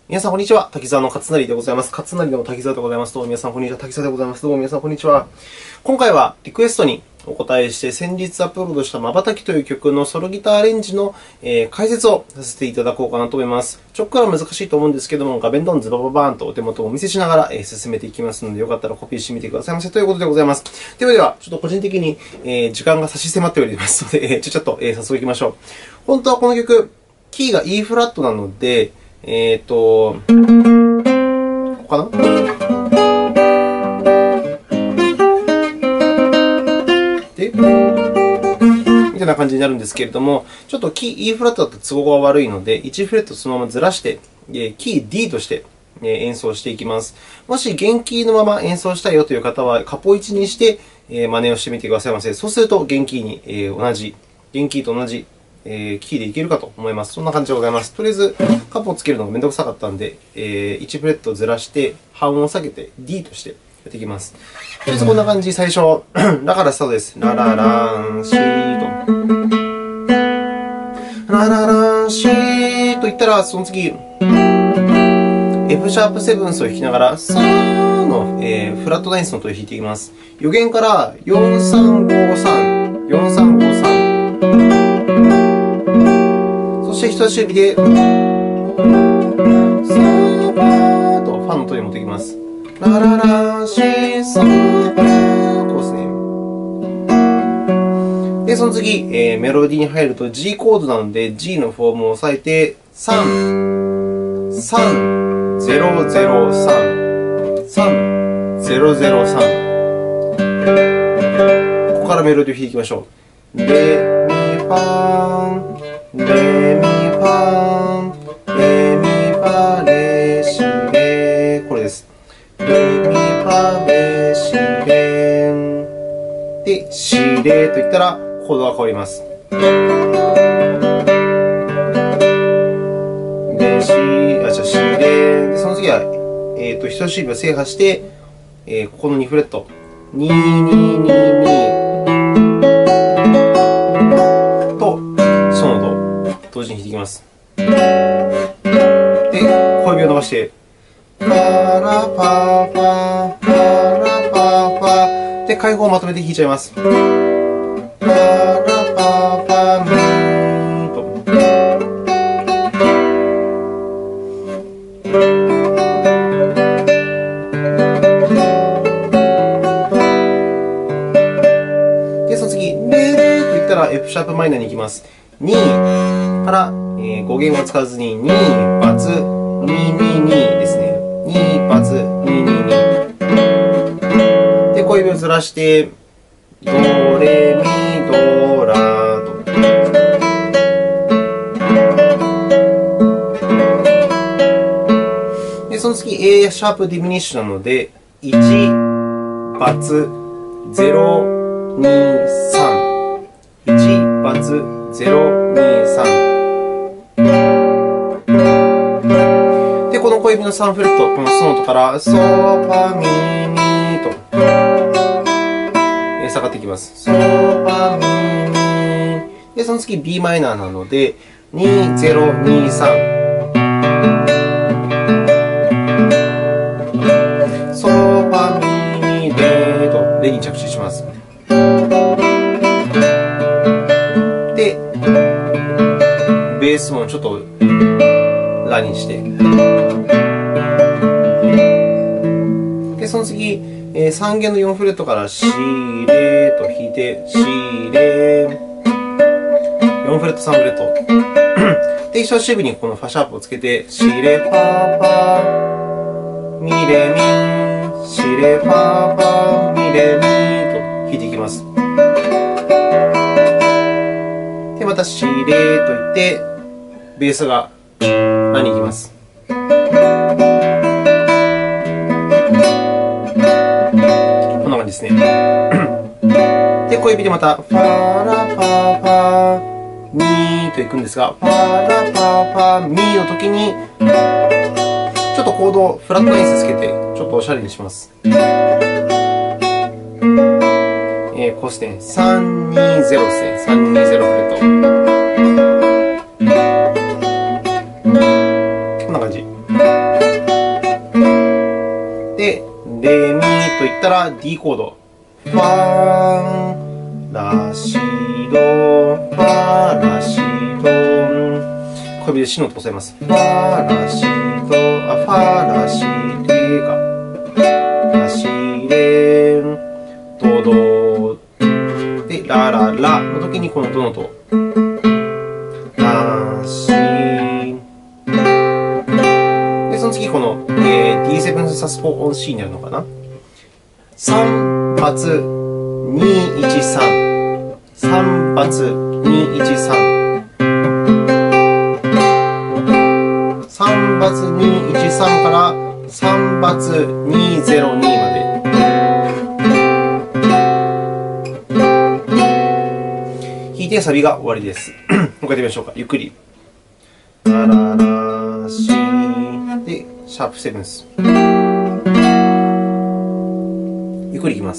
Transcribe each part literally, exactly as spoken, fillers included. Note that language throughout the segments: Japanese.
皆さん、こんにちは。滝沢の勝成でございます。勝成の滝沢でございます。どうも皆さん、こんにちは。滝沢でございます。どうも皆さん、こんにちは。今回はリクエストにお答えして、先日アップロードした瞬きという曲のソロギターアレンジの、えー、解説をさせていただこうかなと思います。ちょっくら難しいと思うんですけども、画面ドンズバババーンとお手元をお見せしながら、えー、進めていきますので、よかったらコピーしてみてくださいませということでございます。ではでは、ちょっと個人的に、えー、時間が差し迫っておりますので、えー、ちょちょっと、えー、早速行きましょう。本当はこの曲、キーが イーフラットなので、えっと、ここかなで、みたいな感じになるんですけれども、ちょっとキー イーフラットだと都合が悪いので、いちフレットそのままずらして、キー ディー として演奏していきます。もし弦キーのまま演奏したいよという方は、カポいちにして真似をしてみてくださいませ。そうすると、弦キーに同じ、弦キーと同じえー、キーでいけるかと思います。そんな感じでございます。とりあえず、カポをつけるのがめんどくさかったので、えー、いちフレットずらして、半音を下げて ディー としてやっていきます。とりあえずこんな感じ、最初、ラからスタートです。ララランシーと。ララランシーと言ったら、その次、エフシャープセブンスを弾きながら、サーの、えー、フラットナインスの音を弾いていきます。予弦からよんさんごさん、よんさんごさん。そして人差し指で、サーバーとファンの音に持っていきます。ラララシーサーバー、こうですね。で、その次、えー、メロディーに入ると G コードなので G のフォームを押さえて、さん、さん、ゼロゼロさん、さん、ゼロゼロさん。ここからメロディーを弾いていきましょう。レ、ミ、ファン。レミファン、レミファレシレ、これです。レミファレシレン。で、シレと言ったらコードが変わります。で、シ、あ、じゃあシレン。で、その次は、えっと、人差し指を制覇して、えー、ここのにフレット。に、に、に、に。同時に弾いていきます。で、小指を伸ばして、パラパパ、パラパパ。で、開放をまとめて弾いちゃいます。パラパパ、ミーと。で、その次、レーと言ったら F シャープマイナーに行きます。にから、えー、語源を使わずに、に、バツ、に、に、にですね。に、バツ、に、に、に。で、小指をずらして、ドレミ、ドラと。で、その次、A シャープディミニッシュなので、いち、バツ、ゼロ、に、さん。いち、バツ、ゼロ、に、さん。で、この小指のさんフレット、このソの音から、ソ、ファ、ミ、ミと、えー、下がっていきます。ソ、ファ、ミ、ミ。で、その次 ビーマイナーなので、に、ゼロ、に、さん。ソ、ファ、ミ、ミ、レと、レに着地します。ベースもちょっとラにして。で、その次、えー、さん弦のよんフレットからシレと弾いて、シレ、よんフレット、さんフレット。で、人差し指にこのファシャープをつけて、シレ、ファ、ファ、ミレ、ミ、シレ、ファ、ファ、ミレ、ミと弾いていきます。で、またシレと言って、ベースがラに行きます。こんな感じですね。で、小指でまた、ファラファファ、ミーといくんですが、ファラファファ、ミーの時に、ちょっとコードをフラットナインスつけて、ちょっとおしゃれにします。えー、こうですね。さんにゼロですね。さんにゼロフレット。こんな感じ。 レミといったら D コード。ファン、ラシド、ファ、ラシド。小指でシの音を押さえます。ファ、ラシド、あ、ファ、ラシレか。ラシレ、ドド。で、ラララの時にこのドの音。ラシ。で、その次この、えー、ディーセブン サスフォーオン C になるのかな。さん発にいちさん。さん発にいちさん。さん発にいちさんからさん発にゼロにまで。弾いてサビが終わりです。もう一回やってみましょうか。ゆっくり。ラララシで、シャープセブンス。ゆっくりいきます。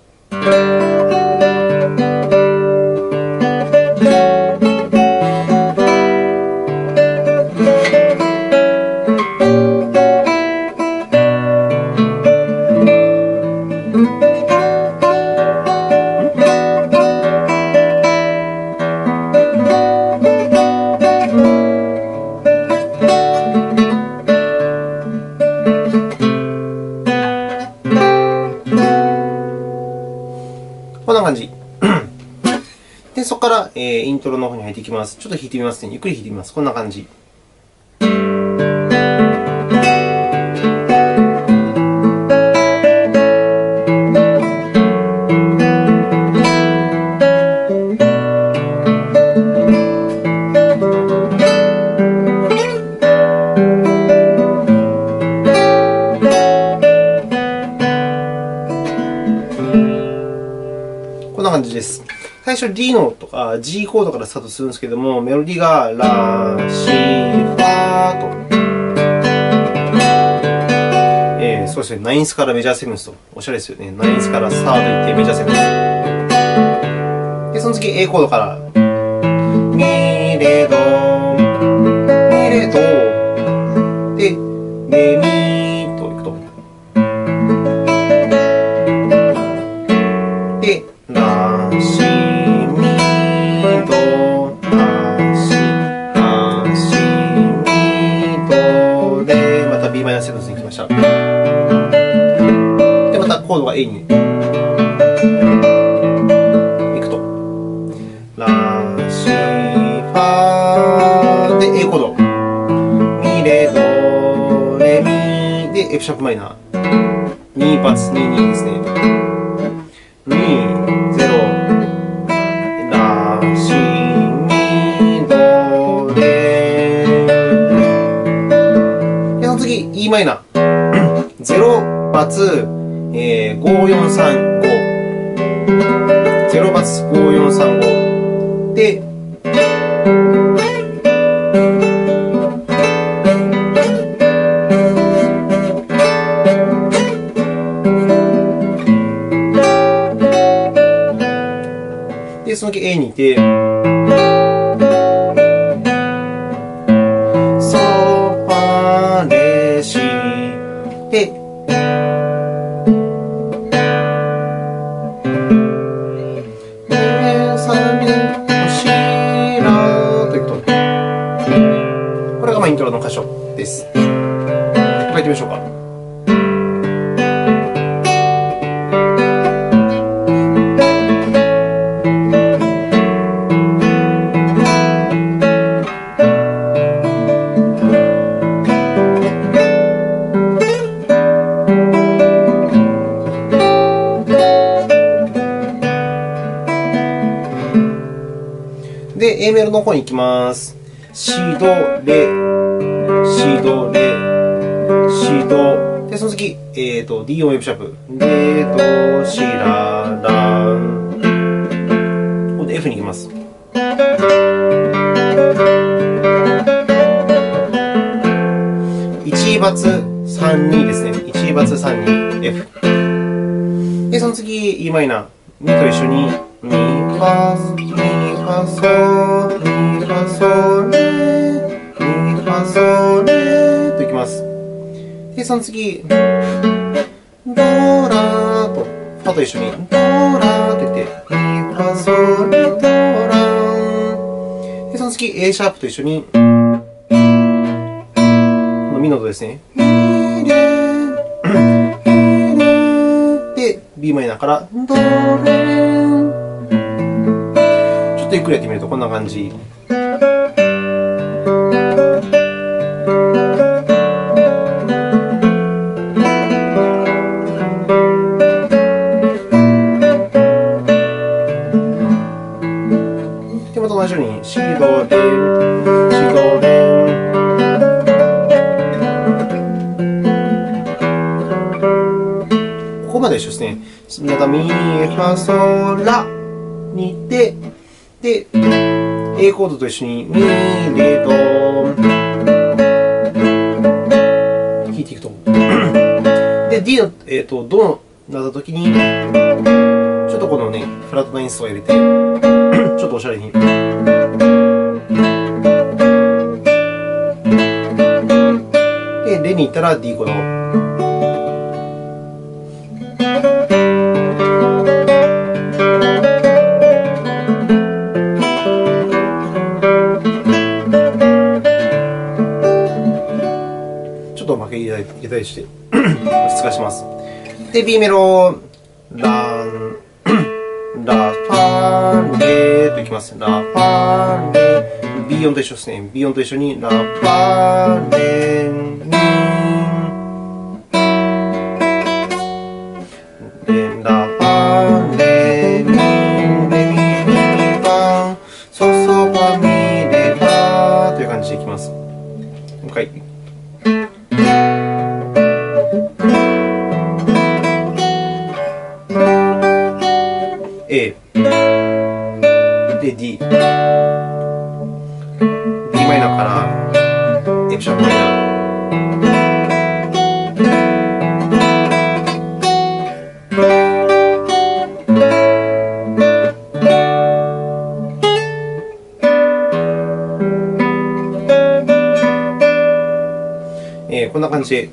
こんな感じ。で、そこから、えー、イントロの方に入っていきます。ちょっと弾いてみますね。ゆっくり弾いてみます。こんな感じ。こんな感じです。最初 D のとか G コードからスタートするんですけども、メロディーがラ、シ、ファと、えー、そうですね、ナインスからメジャーセブンスと、おしゃれですよね。ナインスからサード行ってメジャーセブンス。で、その次 A コードから、ミレド、ミレド、で、レミといくと。で、ラ、シ、ミ、ド、ラ、シ、ラ、シ、ミ、ド、で、また ビーマイナーセブンスに来ました。で、またコードが A に行くと。ラ、シ、ファ、で、A コード。ミ、レ、ド、レ、ミ、で、F シャープマイナー。に発、に、にですね。に、ゼロ、ラ、シ、ミ、ド、レ。で、その次、E マイナー。ゼロ発、えー、ごよんさんご。ゼロ発、ごよんさんご。で、で、その時 A にいて、ソ、ファ、レ、シ、で、レ、サ、ミ、シ、ラといくと。これがまあイントロの箇所です。これやってみましょうか。で、A メロの方に行きます。シド、レ、シド、レ、シド。で、その次、えーと、D 音 F シャープ。レ、ド、シ、ラ、ラ。ここで F に行きます。いち発さんにですね。いち発さんに、F。で、その次、E マイナー。ミと一緒に、ミ、ファ、ミ、ファ、ソ、ミ、ファ、ソ、レ、ミ、ファ、ソ、レといきます。で、その次、 ドラと、ファと一緒にドラって言って、ミ、ファ、ソ、ラ、ドラ。で、その次、A シャープと一緒に、このミの音ですね。で、ビーマイナーからドレ。ちょっとゆっくりやってみるとこんな感じ。で、また同じようにシドレン、シドレン。ここまで一緒ですね。またミ、ファ、ソ、ラに行って、で、A コードと一緒にミ、レ、ド弾いていくと。で、D の、えー、とドのなったときに、ちょっとこのね、フラットなインストを入れて、ちょっとおしゃれに。で、レに行ったら D コード。ちょっと負け入れたりして、落ち着かします。で、B メロ、ラン、ラ、ファ、レといきます。ラ、ファ、レ。B 音と一緒ですね。B 音と一緒に、ラ、ファ、レ、ミ。で、ラ、ファ、レ、ミ、レ、ミ、ミ、ファ、ソ、ソ、ファ、ミ、レ、ファという感じでいきます。もう一回。A で D、 D マイナーから F シャープマイナー。えー、こんな感じで、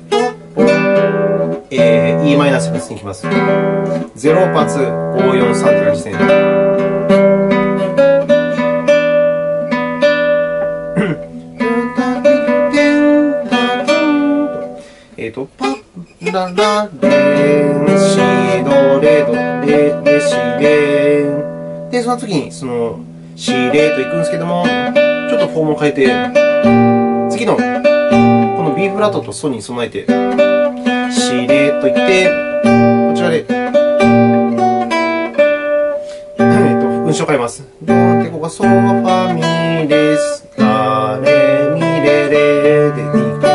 えー、E マイナーセブンスに行きます。ゼロ発ごよんさんという感じですね。えっと、パッララレン、シドレドレレシレン。で、その次にそのシレといくんですけども、ちょっとフォームを変えて、次のこの B フラットとソに備えて、シレといって、こちらで、えっと、運指を変えます。で、ここがソファミレス、ラレミレレで、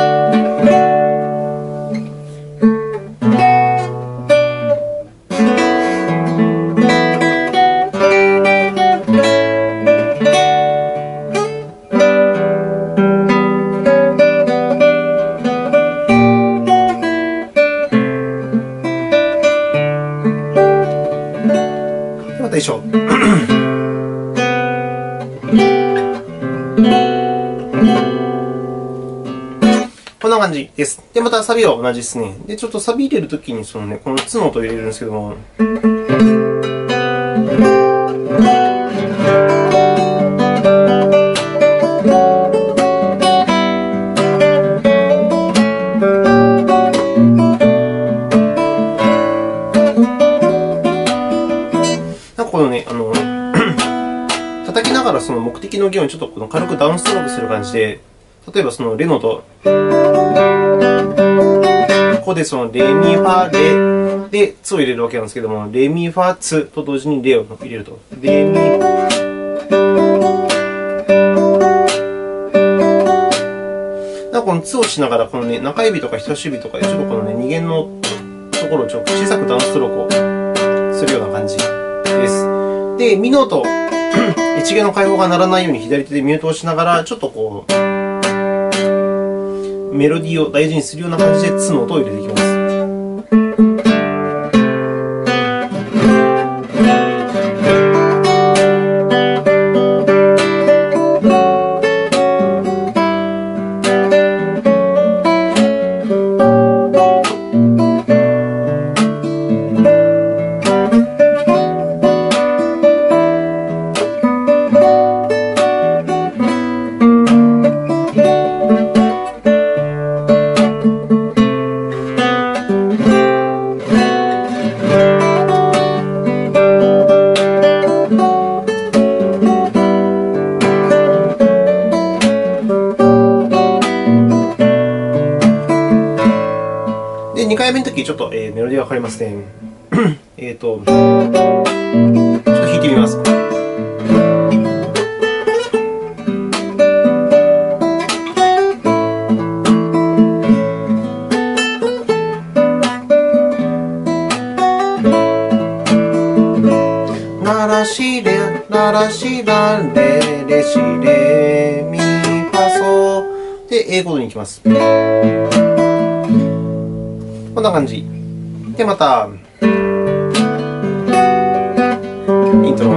また一緒。こんな感じです。で、またサビは同じですね。で、ちょっとサビ入れるときにそのね、このツの音を入れるんですけども。このね、あの叩きながらその目的の弦をちょっとこの軽くダウンストロークする感じで、例えばそのレの音、ここでそのレミファレでツを入れるわけなんですけども、レミファツと同時にレを入れると。レミだこのツをしながらこのね、中指とか人差し指とかでちょっとこのね、に弦のところをちょっと小さくダウンストロークをするような感じです。で、ミの音、いち弦の開放が鳴らないように左手でミュートをしながら、ちょっとこう、メロディーを大事にするような感じでツの音を入れていきます。 にかいめのとき、ちょっと、えー、メロディーが変わりますね。えっと、ちょっと弾いてみます。ララシレ、ララシラレレシレミファソで A コードに行きます。こんな感じ。で、また、イントロ。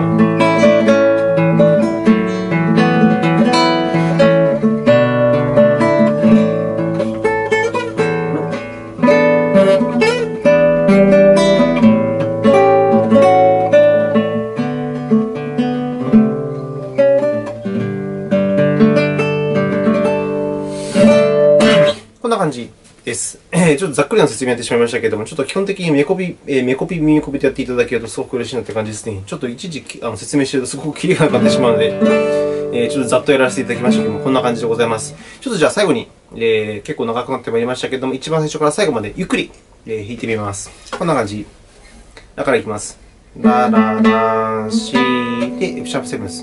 こんな感じです。えー、ちょっとざっくりな説明やってしまいましたけれども、ちょっと基本的に目コピ、えー、目コピ、耳コピでやっていただけるとすごく嬉しいなという感じですね。ちょっと一時あの説明しているとすごくキリがなくなってしまうので、えー、ちょっとざっとやらせていただきましたけども、こんな感じでございます。ちょっとじゃあ最後に、えー、結構長くなってまいりましたけれども、一番最初から最後までゆっくり、えー、弾いてみます。こんな感じ。だからいきます。ラララシで F シャープセブンです。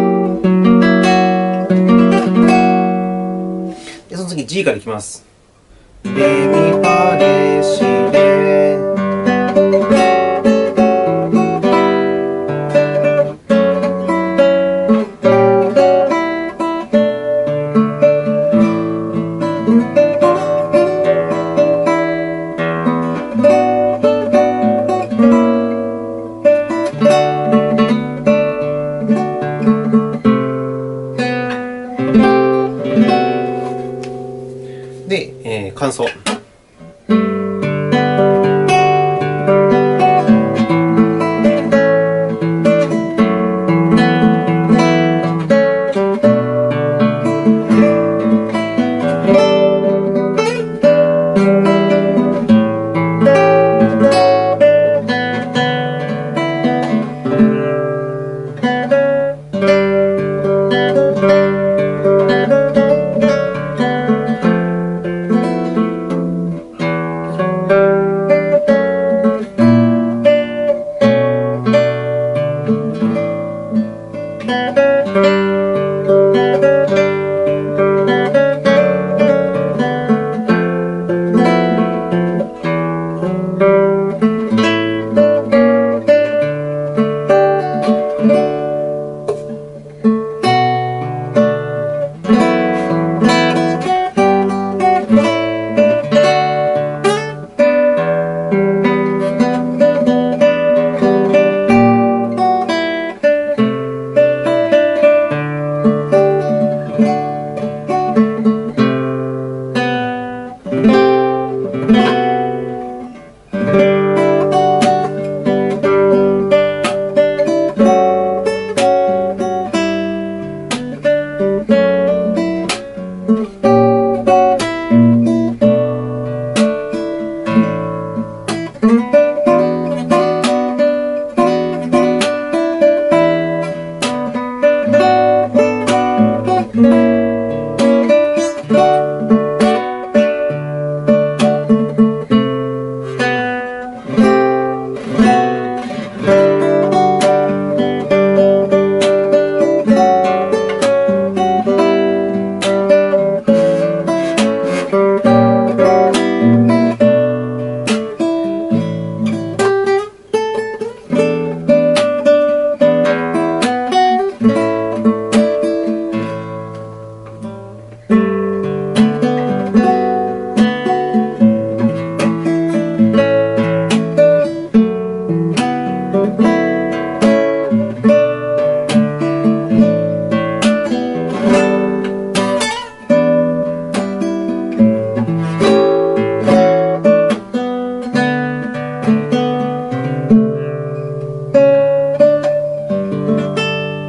で、その次 G からいきます。レミファレシレで、えー、感想。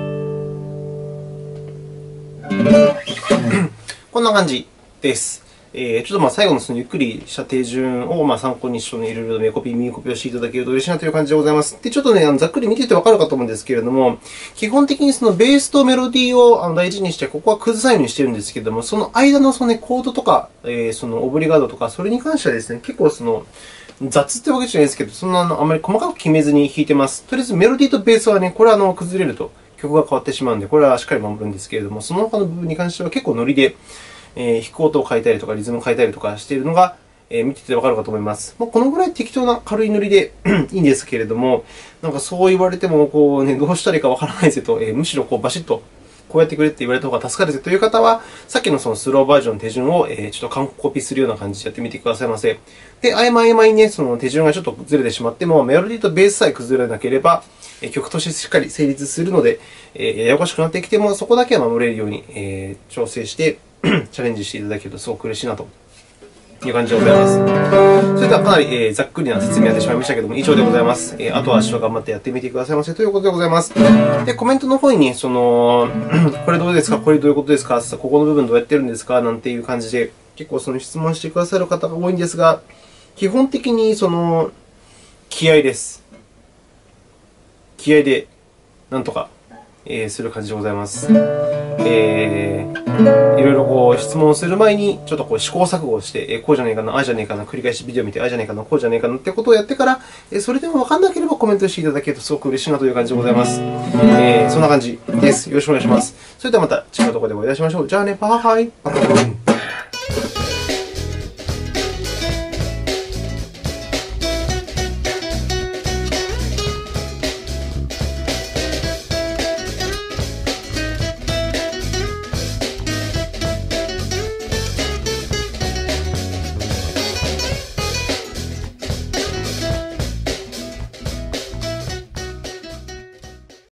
こんな感じです。 えー、ちょっとまあ最後のそのゆっくりした手順をまあ参考にして、いろいろ目コピー、耳コピーをしていただけると嬉しいなという感じでございます。で、ちょっとね、あのざっくり見ててわかるかと思うんですけれども、基本的にそのベースとメロディーをあの大事にして、ここは崩さないようにしてるんですけれども、その間のその、ね、コードとか、えー、そのオブリガードとか、それに関してはですね、結構その、雑ってわけじゃないですけど、そんなあのあまり細かく決めずに弾いてます。とりあえずメロディーとベースはね、これはあの崩れると曲が変わってしまうので、これはしっかり守るんですけれども、その他の部分に関しては結構ノリで、えー、弾く音を変えたりとか、リズムを変えたりとかしているのが、えー、見ててわかるかと思います。まあ、このぐらい適当な軽いノリでいいんですけれども、なんかそう言われても、こうね、どうしたらいいかわからないぜと、えー、むしろこうバシッとこうやってくれって言われた方が助かるぜという方は、さっきのそのスローバージョンの手順を、えー、ちょっと完コピするような感じでやってみてくださいませ。で、合間合間にね、その手順がちょっとずれてしまっても、メロディーとベースさえ崩れなければ、えー、曲としてしっかり成立するので、えー、ややこしくなってきても、そこだけは守れるように、えー、調整してチャレンジしていただけるとすごく嬉しいなという感じでございます。それではかなり、えー、ざっくりな説明になってしまいましたけども、以上でございます。えー、あとは明日頑張ってやってみてくださいませということでございます。で、コメントの方に、その、これどうですか、これどういうことですか、ここの部分どうやってるんですか、なんていう感じで、結構その質問してくださる方が多いんですが、基本的にその、気合です。気合で、なんとか、えー、する感じでございます。えー、いろいろこう質問する前に、ちょっとこう試行錯誤をして、えー、こうじゃねえかな、ああじゃねえかな、繰り返しビデオ見て、ああじゃねえかな、こうじゃねえかなってことをやってから、えー、それでもわかんなければコメントしていただけるとすごく嬉しいなという感じでございます。えー、そんな感じです。よろしくお願いします。それではまた違うところでお会いいたしましょう。じゃあね、バイバイ。